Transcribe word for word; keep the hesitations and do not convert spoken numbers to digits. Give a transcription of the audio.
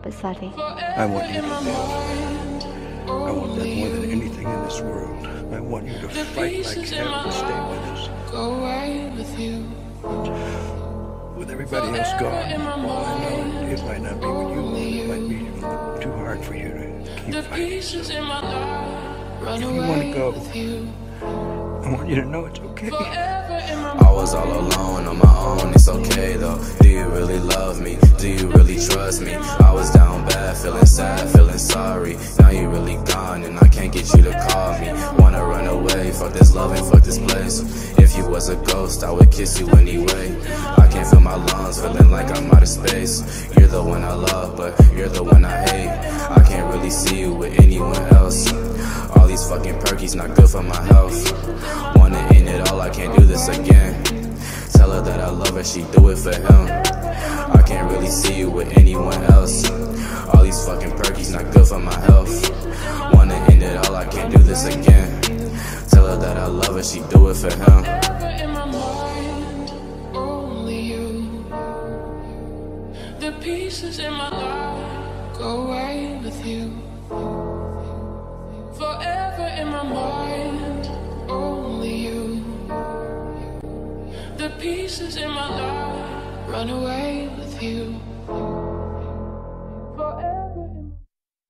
वापस आ रही। I want you to live. I want that more than anything in this world. I want you to fight like hell to stay with us. Go away with you. With everybody else gone, well, I know it might not be what you want. It might be too hard for you to keep fighting. So if you want to go, I want you to know it's okay. I was all alone on my own, it's okay though. Do you really love me? Do you really trust me? I was down bad, feeling sad, feeling sorry. Now you really gone and I can't get you to call me. Wanna run away, fuck this love and fuck this place. If you was a ghost, I would kiss you anyway. I can't feel my lungs, feeling like I'm out of space. You're the one I love, but you're the one I hate. I can't really see you with anyone else. All these fucking perkies not good for my health. Wanna end it all, I can't do this again. Tell her that I love her, she do it for him. I can't really see you with anyone else. All these fucking perkies not good for my health. Wanna end it all, I can't do this again. Tell her that I love her, she do it for him. In my mind, only you. The pieces in my life go away with you. Forever in my mind, only you. The pieces in my life run away with you.